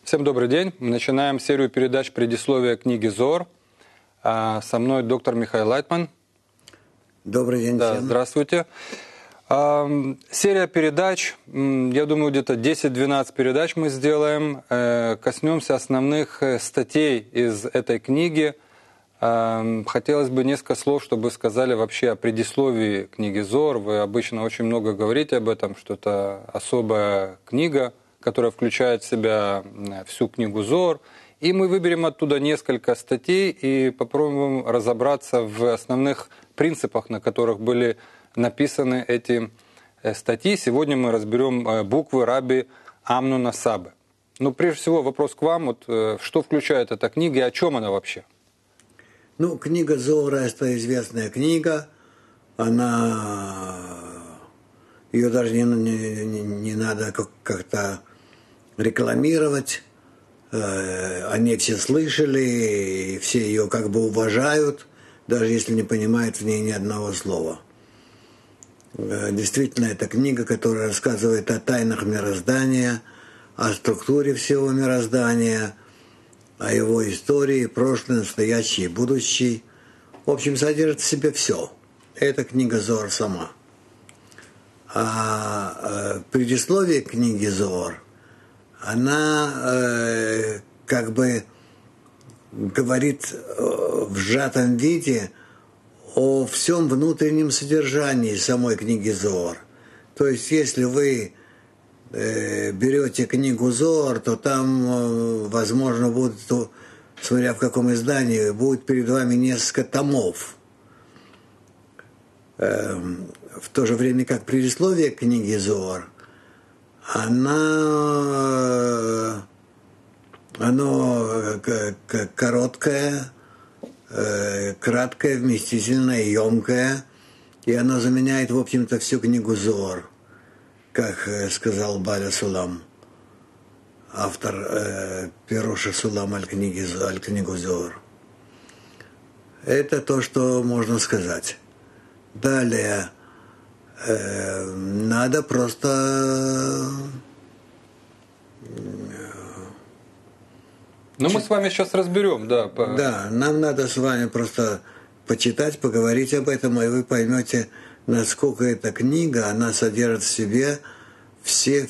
Всем добрый день. Мы начинаем серию передач «Предисловие книги Зоар». Со мной доктор Михаил Лайтман. Добрый день да, всем. Здравствуйте. Серия передач, я думаю, где-то 10-12 передач мы сделаем. Коснемся основных статей из этой книги. Хотелось бы несколько слов, чтобы вы сказали вообще о предисловии книги Зоар. Вы обычно очень много говорите об этом, что это особая книга, которая включает в себя всю книгу Зоар. И мы выберем оттуда несколько статей и попробуем разобраться в основных принципах, на которых были написаны эти статьи. Сегодня мы разберем буквы Раби Амнона Сабы. Ну, прежде всего, вопрос к вам. Вот, что включает эта книга и о чем она вообще? Ну, книга Зоара – это известная книга. Ее даже не надо как-то рекламировать. Они все слышали, и все ее как бы уважают, даже если не понимают в ней ни одного слова. Действительно, это книга, которая рассказывает о тайнах мироздания, о структуре всего мироздания, о его истории, прошлое, настоящее и будущее. В общем, содержит в себе все. Это книга Зоар сама. А предисловие книги Зоар, она как бы говорит в сжатом виде о всем внутреннем содержании самой книги Зоар. То есть, если вы берете книгу Зоар, то там, возможно, будет, смотря в каком издании, будет перед вами несколько томов. В то же время как предисловие книги Зоар, оно короткое, краткое, вместительное, емкое, и оно заменяет, в общем-то, всю книгу Зоар, как сказал Баля Сулам, автор Пируша Сулам аль-книгу Зоар. Это то, что можно сказать. Далее, надо просто... Ну, мы с вами сейчас разберем, да. Да, нам надо с вами просто почитать, поговорить об этом, и вы поймете, насколько эта книга, она содержит в себе все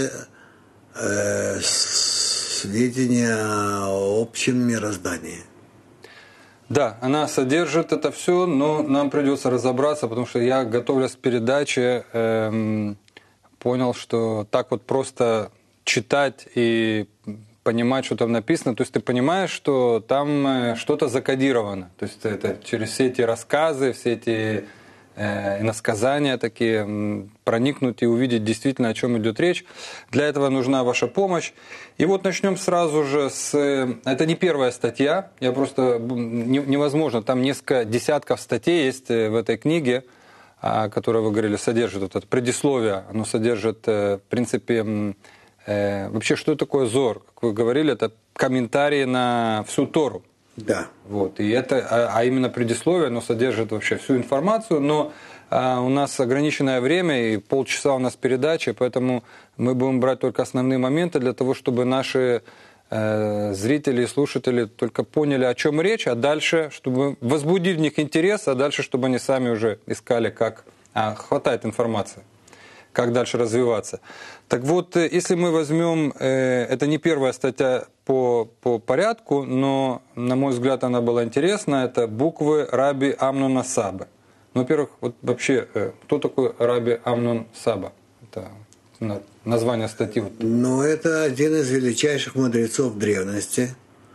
сведения о общем мироздании. Да, она содержит это все, но нам придется разобраться, потому что я, готовясь к передаче, понял, что так вот просто читать и понимать, что там написано, то есть ты понимаешь, что там что-то закодировано, то есть это через все эти рассказы, все эти иносказания такие, проникнуть и увидеть действительно, о чем идет речь. Для этого нужна ваша помощь. И вот начнем сразу же с... Это не первая статья, я просто... Невозможно, там несколько десятков статей есть в этой книге, о которой вы говорили, содержит вот это предисловие, оно содержит, в принципе, вообще, что такое Зоар? Как вы говорили, это комментарии на всю Тору. Да. Вот, и это, именно предисловие, оно содержит вообще всю информацию, но у нас ограниченное время и полчаса у нас передачи, поэтому мы будем брать только основные моменты для того, чтобы наши зрители и слушатели только поняли, о чем речь, а дальше, чтобы возбудить в них интерес, а дальше, чтобы они сами уже искали, как хватает информации, как дальше развиваться. Так вот, если мы возьмем, это не первая статья по порядку, но, на мой взгляд, она была интересна, это буквы Раби Амнона Сабы. Ну, во-первых, вот вообще, кто такой Раби Амнон Саба? Это название статьи. Ну, это один из величайших мудрецов древности,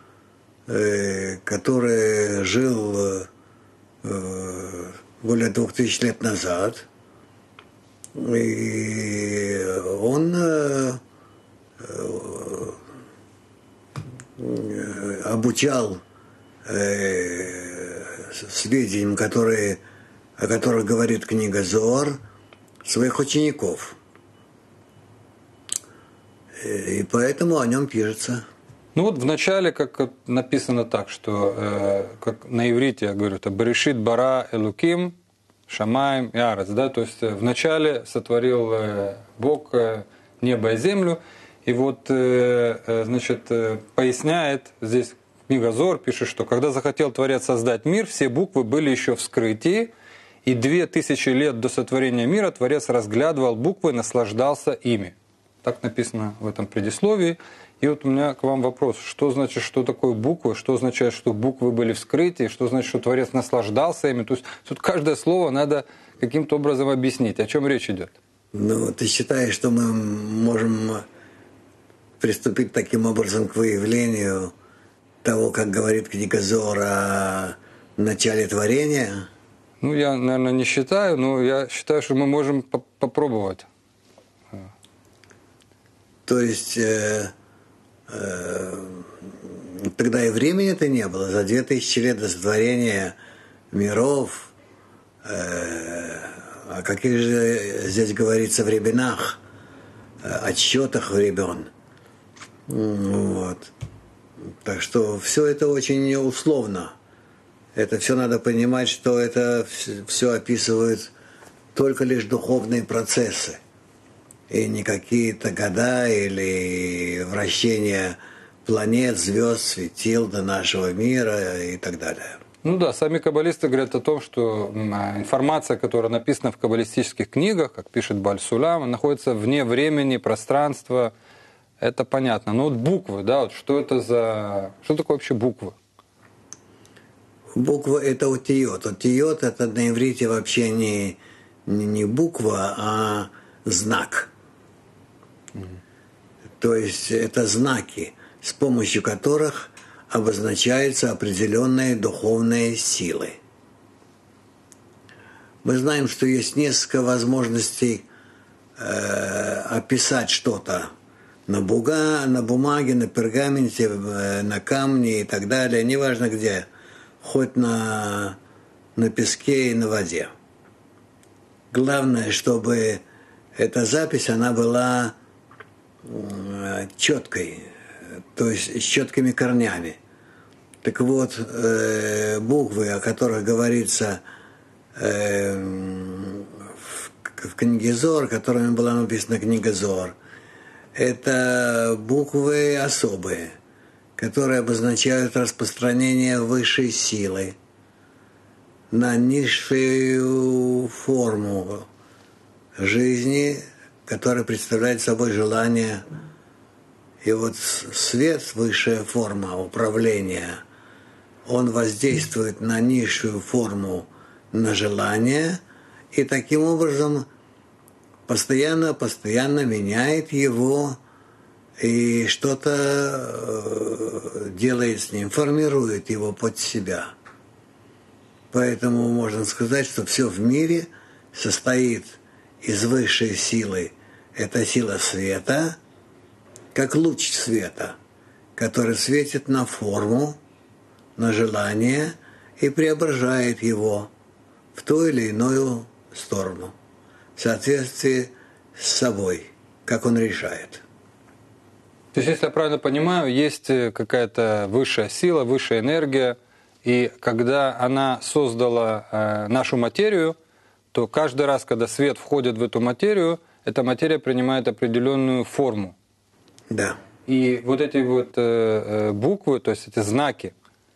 который жил более 2000 лет назад. И он обучал сведениям, о которых говорит книга Зоар, своих учеников. И поэтому о нем пишется. Ну вот в начале, как написано так, что как на иврите, я говорю, это «Берешит бара элуким шамаем и арец», да, то есть вначале сотворил Бог небо и землю, И вот, значит, поясняет здесь книга Зоар, пишет, что когда захотел Творец создать мир, все буквы были еще в скрытии, и 2000 лет до сотворения мира Творец разглядывал буквы, наслаждался ими. Так написано в этом предисловии. И вот у меня к вам вопрос. Что значит, что такое буквы? Что означает, что буквы были в скрытии? Что значит, что Творец наслаждался ими? То есть тут каждое слово надо каким-то образом объяснить. О чем речь идет? Ну, ты считаешь, что мы можем приступить таким образом к выявлению того, как говорит книга Зоар о начале творения? Ну, я, наверное, не считаю, но я считаю, что мы можем попробовать. То есть тогда и времени-то не было. За 2000 лет до сотворения миров, о каких же здесь говорится временах, отсчетах времен. Вот. Так что все это очень условно. Это все надо понимать, что это все описывает только лишь духовные процессы. И не какие-то года или вращения планет, звезд, светил до нашего мира и так далее. Ну да, сами каббалисты говорят о том, что информация, которая написана в каббалистических книгах, как пишет Бааль Сулам, находится вне времени, пространства. Это понятно. Но вот буквы, да, вот что это за... Что такое вообще буквы? Буква – это утиот. Утиот – это на иврите вообще не буква, а знак. То есть это знаки, с помощью которых обозначаются определенные духовные силы. Мы знаем, что есть несколько возможностей описать что-то на бумаге, на пергаменте, на камне и так далее, неважно где, хоть на песке и на воде. Главное, чтобы эта запись, она была четкой, то есть с четкими корнями. Так вот, буквы, о которых говорится в книге Зоар, которыми была написана книга Зоар, это буквы особые, которые обозначают распространение высшей силы на низшую форму жизни, которая представляет собой желание. И вот свет, высшая форма управления, он воздействует на низшую форму, на желание, и таким образом постоянно меняет его и что-то делает с ним, формирует его под себя. Поэтому можно сказать, что все в мире состоит из высшей силы. Это сила света, как луч света, который светит на форму, на желание и преображает его в ту или иную сторону, в соответствии с собой, как он решает. То есть, если я правильно понимаю, есть какая-то высшая сила, высшая энергия, и когда она создала нашу материю, то каждый раз, когда свет входит в эту материю, эта материя принимает определенную форму. Да. И вот эти вот буквы, то есть эти знаки,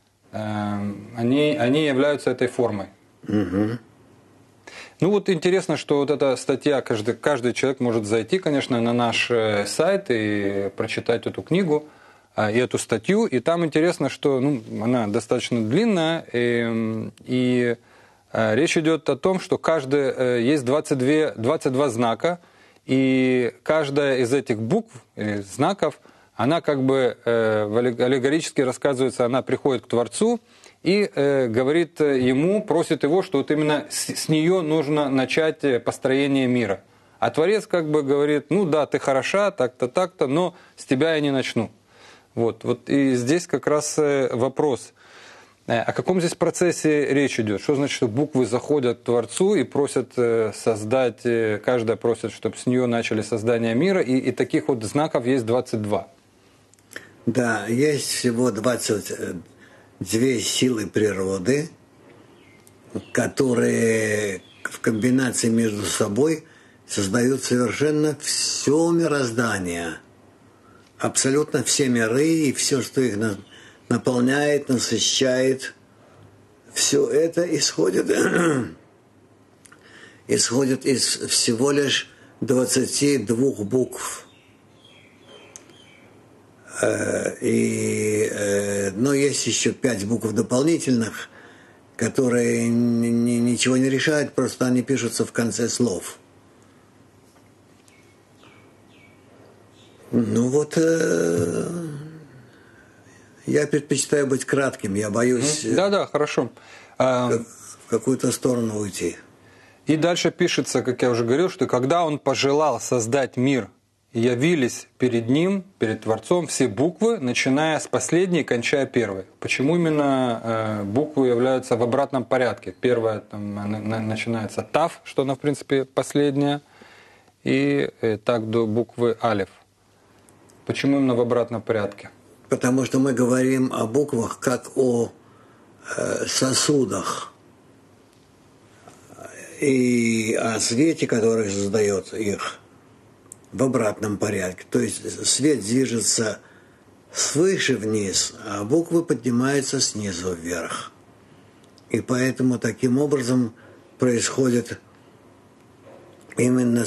они являются этой формой. Угу. Ну вот интересно, что вот эта статья, каждый человек может зайти, конечно, на наш сайт и прочитать эту книгу и эту статью. И там интересно, что она достаточно длинная, и речь идет о том, что есть 22 знака, и каждая из этих букв, или знаков, она как бы аллегорически рассказывается, она приходит к Творцу и говорит ему, просит его, что вот именно с нее нужно начать построение мира. А Творец как бы говорит, ну да, ты хороша, так-то, так-то, но с тебя я не начну. Вот и здесь как раз вопрос. О каком здесь процессе речь идет? Что значит, что буквы заходят к Творцу и просят создать, каждая просит, чтобы с нее начали создание мира, и таких вот знаков есть 22. Да, есть всего 22 силы природы, которые в комбинации между собой создают совершенно все мироздание. абсолютно все миры и все, что их наполняет, насыщает, все это исходит из всего лишь 22 букв. Но есть еще 5 букв дополнительных, которые ничего не решают, просто они пишутся в конце слов. Ну вот, я предпочитаю быть кратким, я боюсь Да, хорошо. в какую-то сторону уйти. И дальше пишется, как я уже говорил, что когда он пожелал создать мир, явились перед ним, перед Творцом, все буквы, начиная с последней и кончая первой. Почему именно буквы являются в обратном порядке? Первая там, начинается Тав, что она в принципе последняя, и так до буквы Алеф. Почему именно в обратном порядке? Потому что мы говорим о буквах как о сосудах и о свете, который создает их, в обратном порядке. То есть свет движется свыше вниз, а буквы поднимаются снизу вверх. И поэтому таким образом происходит именно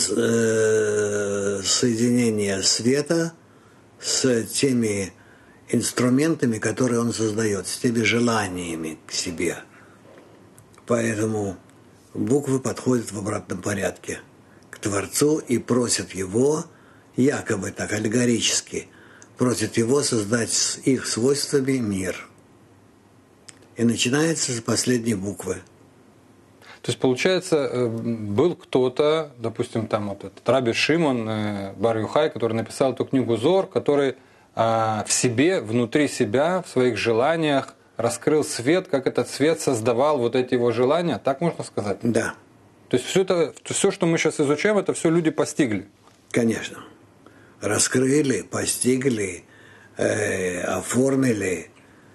соединение света с теми инструментами, которые он создает, с теми желаниями к себе. Поэтому буквы подходят в обратном порядке к Творцу и просят его, якобы так аллегорически, просят его создать с их свойствами мир. И начинается с последней буквы. То есть, получается, был кто-то, допустим, там вот этот Раби Шимон бар Юхай, который написал эту книгу Зор, который в себе, внутри себя, в своих желаниях раскрыл свет, как этот свет создавал вот эти его желания, так можно сказать? Да. То есть все, что мы сейчас изучаем, это все люди постигли? Конечно. Раскрыли, постигли, оформили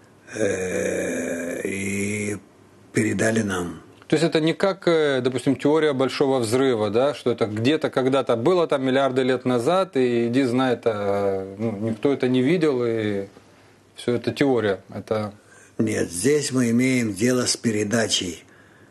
и передали нам. То есть это не как, допустим, теория большого взрыва, да, что это где-то когда-то было там миллиарды лет назад, и иди знай, это, никто это не видел, и все это теория. Это... Нет, здесь мы имеем дело с передачей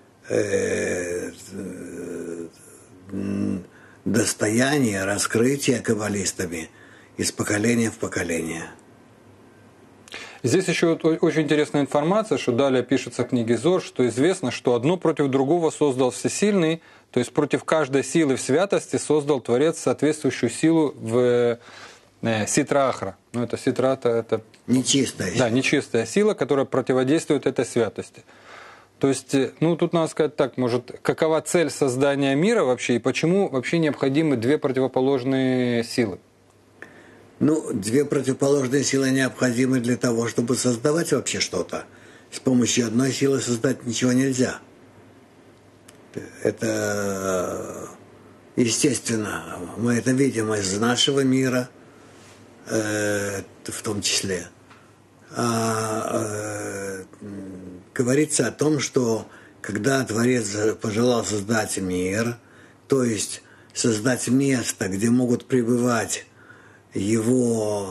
достояния, раскрытия каббалистами из поколения в поколение. Здесь еще очень интересная информация, что далее пишется в книге Зор, что известно, что одно против другого создал Всесильный, то есть против каждой силы в святости создал Творец соответствующую силу в Ситра Ахра. Ну, это Ситра, это нечистая. Да, нечистая сила, которая противодействует этой святости. То есть, тут надо сказать так, может, какова цель создания мира вообще, и почему вообще необходимы две противоположные силы? Две противоположные силы необходимы для того, чтобы создавать вообще что-то. С помощью одной силы создать ничего нельзя. Это естественно. Мы это видим из нашего мира, в том числе. Говорится о том, что когда Творец пожелал создать мир, то есть создать место, где могут пребывать его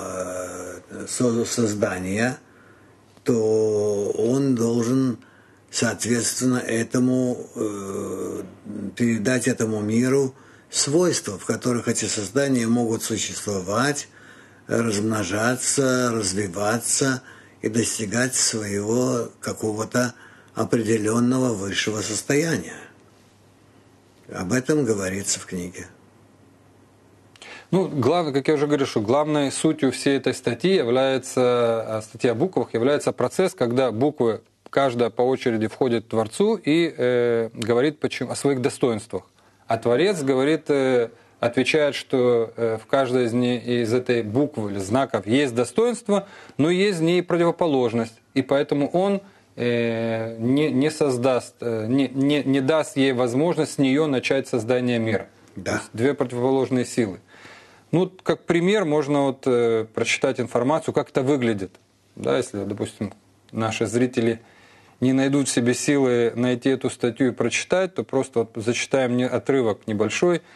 создания, то он должен, соответственно, этому передать этому миру свойства, в которых эти создания могут существовать, размножаться, развиваться и достигать своего какого-то определенного высшего состояния. Об этом говорится в книге. Главное, как я уже говорил, что главной сутью всей этой статьи статья о буквах, является процесс, когда буквы, каждая по очереди входит к Творцу и говорит о своих достоинствах. А Творец говорит, отвечает, что в каждой из этой буквы или знаков есть достоинство, но есть в ней противоположность. И поэтому он не создаст, не даст ей возможность с нее начать создание мира. Да. То есть две противоположные силы. Как пример, можно прочитать информацию, как это выглядит. Да, если, допустим, наши зрители не найдут в себе силы найти эту статью и прочитать, то просто зачитаем отрывок небольшой.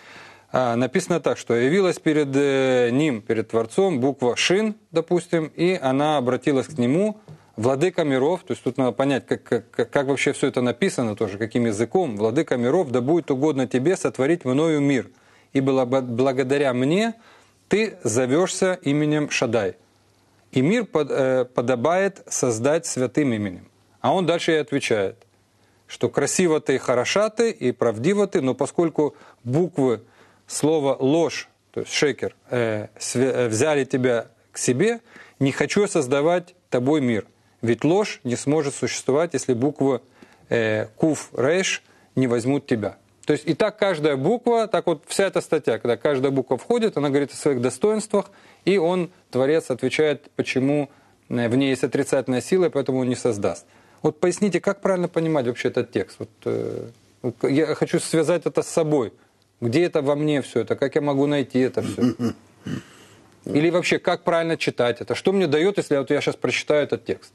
написано так, что явилась перед ним, перед Творцом, буква Шин, допустим, и она обратилась к нему, владыка миров, то есть тут надо понять, как вообще все это написано тоже, каким языком, владыка миров, да будет угодно тебе сотворить мною мир, и благодаря мне ты зовешься именем Шадай. И мир подобает создать святым именем. А он дальше и отвечает, что красиво ты, хороша ты и правдива ты, но поскольку буквы слова ложь, то есть шекер, взяли тебя к себе, не хочу создавать тобой мир. Ведь ложь не сможет существовать, если буквы куф, рейш не возьмут тебя. То есть и так каждая буква, так вот вся эта статья, когда каждая буква входит, она говорит о своих достоинствах, и он, Творец, отвечает, почему в ней есть отрицательная сила, и поэтому он не создаст. Вот поясните, как правильно понимать вообще этот текст? Вот, я хочу связать это с собой. Где это во мне все это? Как я могу найти это все? Или вообще, как правильно читать это? Что мне дает, если вот я сейчас прочитаю этот текст?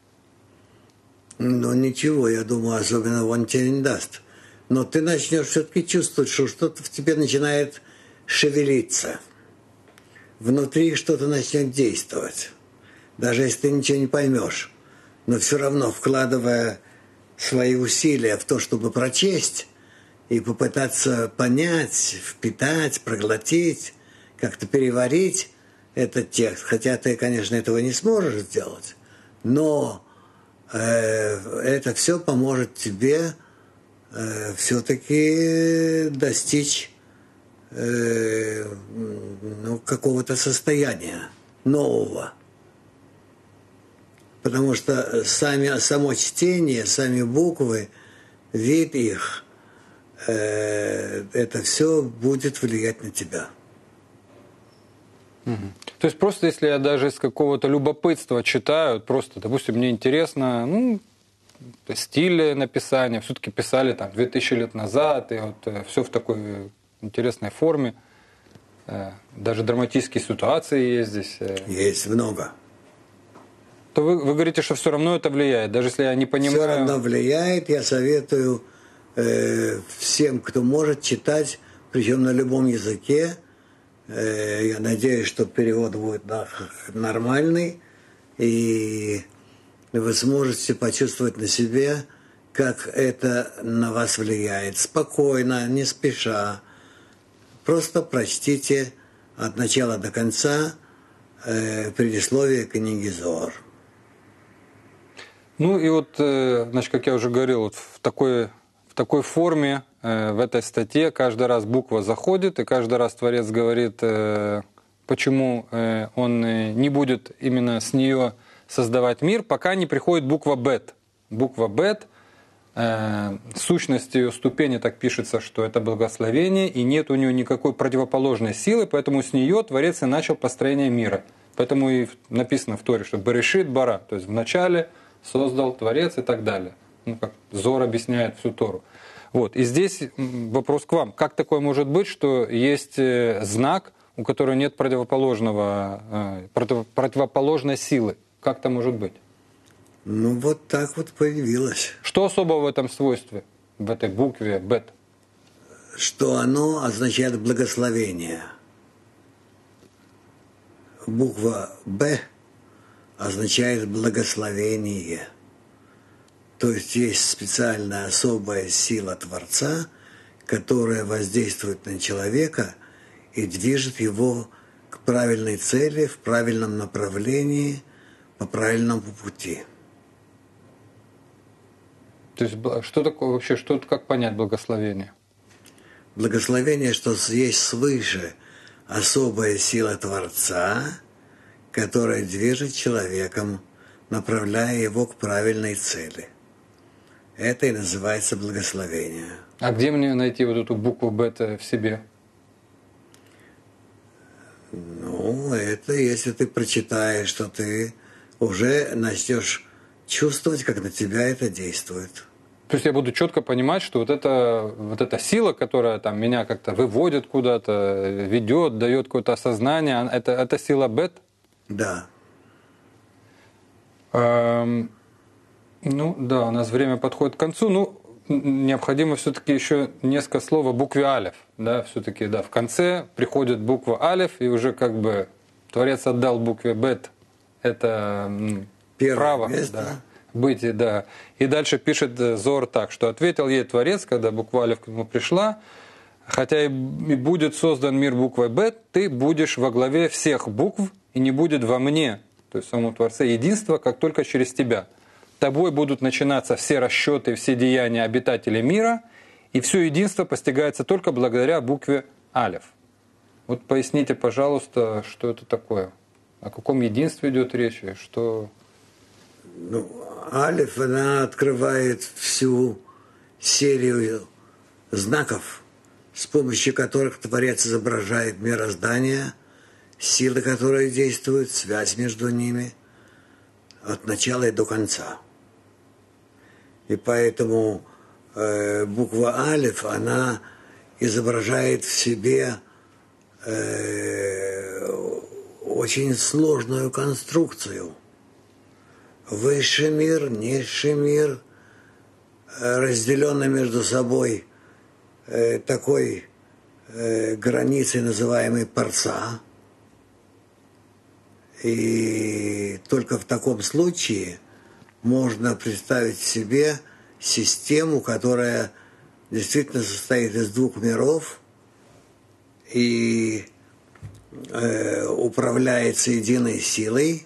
Ну, ничего, я думаю, особенно он тебе не даст. Но ты начнешь все-таки чувствовать, что что-то в тебе начинает шевелиться. Внутри что-то начнет действовать. Даже если ты ничего не поймешь. Но все равно, вкладывая свои усилия в то, чтобы прочесть и попытаться понять, впитать, проглотить, как-то переварить этот текст. Хотя ты, конечно, этого не сможешь сделать, но это все поможет тебе все-таки достичь какого-то состояния нового. Потому что само чтение, сами буквы, вид их, это все будет влиять на тебя. То есть просто если я даже из какого-то любопытства читаю, просто, допустим, мне интересно, стиль написания, все-таки писали там 2000 лет назад, и вот все в такой интересной форме. Даже драматические ситуации есть здесь. Есть много. То вы говорите, что все равно это влияет, даже если я не понимаю. Все равно влияет. Я советую всем, кто может, читать, причем на любом языке. Я надеюсь, что перевод будет нормальный, и вы сможете почувствовать на себе, как это на вас влияет. Спокойно, не спеша. Просто прочтите от начала до конца предисловие книги Зоар. Ну и вот, значит, как я уже говорил, вот в такой форме, в этой статье каждый раз буква заходит, и каждый раз Творец говорит, почему он не будет именно с нее создавать мир, пока не приходит буква Бет. Буква Бет, сущность ее ступени так пишется, что это благословение, и нет у нее никакой противоположной силы, поэтому с нее Творец и начал построение мира. Поэтому и написано в Торе, что Берешит бара, то есть в начале создал Творец и так далее. Как Зор объясняет всю Тору. Вот. И здесь вопрос к вам. Как такое может быть, что есть знак, у которого нет противоположной силы? Как это может быть? Ну, вот так вот появилось. Что особого в этом свойстве, в этой букве Бет? Что оно означает благословение. Буква Б означает благословение. То есть есть специальная особая сила Творца, которая воздействует на человека и движет его к правильной цели, в правильном направлении, по правильному пути. То есть что такое вообще, как понять благословение? Благословение, что есть свыше особая сила Творца, которая движет человеком, направляя его к правильной цели. Это и называется благословение. А где мне найти вот эту букву Бет в себе? Ну, это если ты прочитаешь, что ты уже начнешь чувствовать, как на тебя это действует. То есть я буду четко понимать, что вот эта сила, которая там меня как-то выводит куда-то, ведет, дает какое-то осознание, это сила Бет? Да. Ну да, у нас время подходит к концу. Ну, необходимо все-таки еще несколько слов о букве Алеф. Да, все-таки, да, в конце приходит буква Алеф, и уже как бы Творец отдал букве Бет это право, да, быть, да. И дальше пишет Зор так, что ответил ей Творец, когда буква Алеф к нему пришла: хотя и будет создан мир буквой Бет, ты будешь во главе всех букв, и не будет во мне, то есть в самом Творце, единства, как только через тебя. Тобой будут начинаться все расчеты, все деяния обитателей мира, и все единство постигается только благодаря букве Алеф. Вот поясните, пожалуйста, что это такое? О каком единстве идет речь? И что... Ну, Алеф, она открывает всю серию знаков, с помощью которых Творец изображает мироздание, силы, которые действуют, связь между ними от начала и до конца. И поэтому буква Алеф, она изображает в себе очень сложную конструкцию. Высший мир, низший мир, разделенный между собой такой границей, называемой парса. И только в таком случае можно представить себе систему, которая действительно состоит из двух миров и управляется единой силой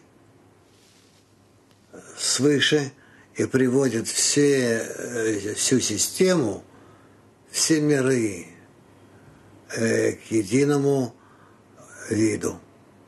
свыше и приводит всю систему, все миры к единому виду.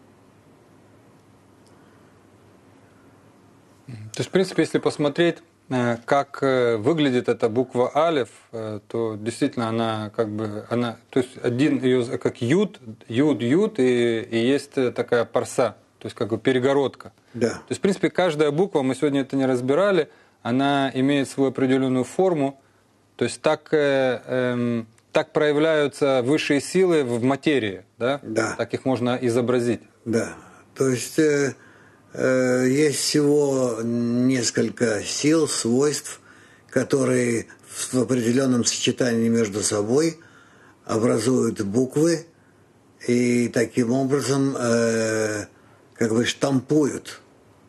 То есть, в принципе, если посмотреть, как выглядит эта буква Алеф, то действительно она как бы, то есть один ее как Юд, и есть такая парса, то есть как бы перегородка. Да. То есть, в принципе, каждая буква, мы сегодня это не разбирали, она имеет свою определенную форму, то есть так проявляются высшие силы в материи, да? Да. Так их можно изобразить. Да, то есть есть всего несколько сил, свойств, которые в определенном сочетании между собой образуют буквы и таким образом как бы штампуют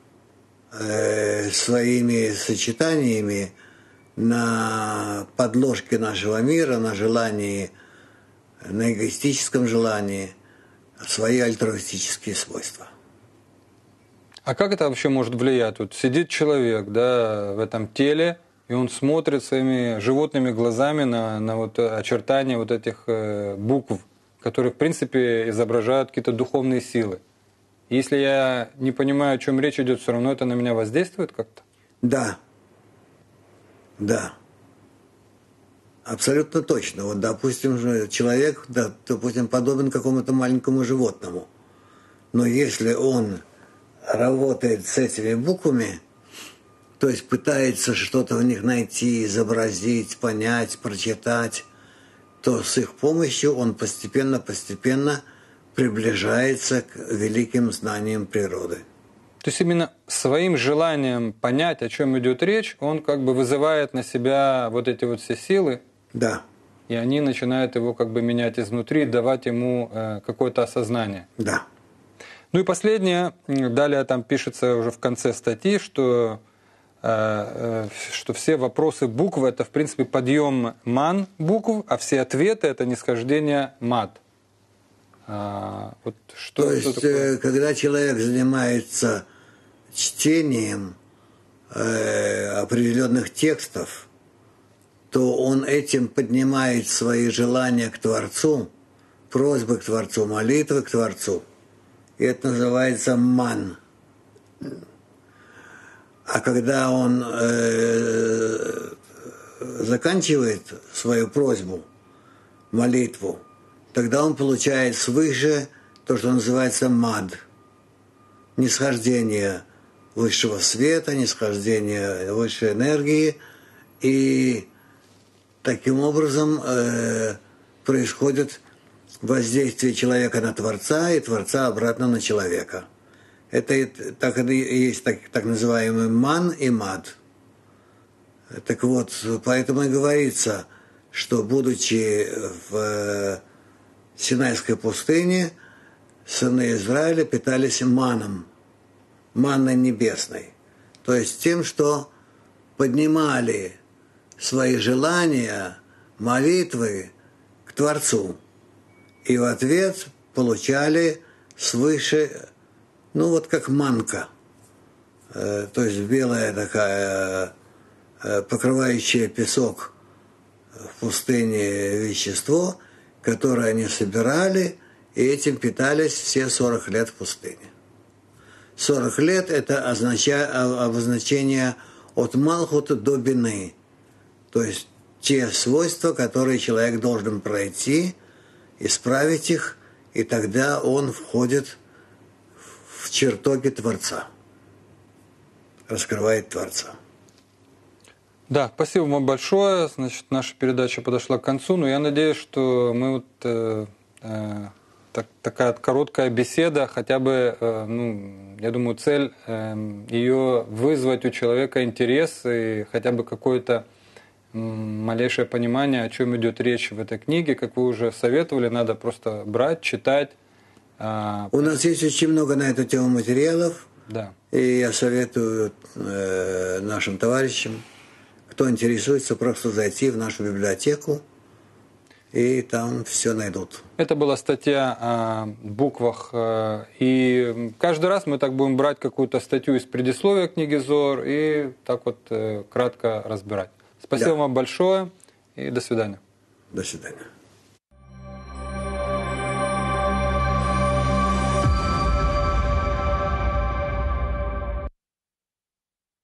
своими сочетаниями на подложке нашего мира, на желании, на эгоистическом желании свои альтруистические свойства. А как это вообще может влиять? Вот сидит человек, да, в этом теле, и он смотрит своими животными глазами на вот очертания вот этих букв, которые, в принципе, изображают какие-то духовные силы. Если я не понимаю, о чем речь идет, все равно это на меня воздействует как-то? Да. Да. Абсолютно точно. Вот, допустим, человек, допустим, подобен какому-то маленькому животному. Но если он работает с этими буквами, то есть пытается что-то в них найти, изобразить, понять, прочитать, то с их помощью он постепенно приближается к великим знаниям природы. То есть именно своим желанием понять, о чем идет речь, он как бы вызывает на себя вот эти вот все силы, да. И они начинают его как бы менять изнутри, давать ему какое-то осознание. Да. Ну и последнее, далее там пишется уже в конце статьи, что все вопросы букв — это, в принципе, подъем ман букв, а все ответы — это нисхождение мат. Вот что, то есть, такое? Когда человек занимается чтением определенных текстов, то он этим поднимает свои желания к Творцу, просьбы к Творцу, молитвы к Творцу. И это называется ман. А когда он заканчивает свою просьбу, молитву, тогда он получает свыше то, что называется мад. Нисхождение высшего света, нисхождение высшей энергии. И таким образом происходит воздействие человека на Творца и Творца обратно на человека. Это так и есть так называемый ман и мад. Так вот, поэтому и говорится, что, будучи в Синайской пустыне, сыны Израиля питались манной небесной. То есть тем, что поднимали свои желания, молитвы к Творцу. И в ответ получали свыше, ну вот как манка. То есть белая такая, покрывающая песок в пустыне вещество, которое они собирали, и этим питались все 40 лет в пустыне. 40 лет – это обозначение от Малхута до Бины, то есть те свойства, которые человек должен пройти, исправить их, и тогда он входит в чертоги Творца, раскрывает Творца. Да, спасибо вам большое. Значит, наша передача подошла к концу, но я надеюсь, что мы такая короткая беседа, хотя бы, я думаю, цель ее вызвать у человека интерес и хотя бы какое-то малейшее понимание, о чем идет речь в этой книге. Как вы уже советовали, надо просто брать, читать. У нас есть очень много на эту тему материалов, да. И я советую нашим товарищам, кто интересуется, просто зайти в нашу библиотеку, и там все найдут. Это была статья о буквах. И каждый раз мы так будем брать какую-то статью из предисловия книги Зоар и так вот кратко разбирать. Спасибо вам большое и до свидания. До свидания.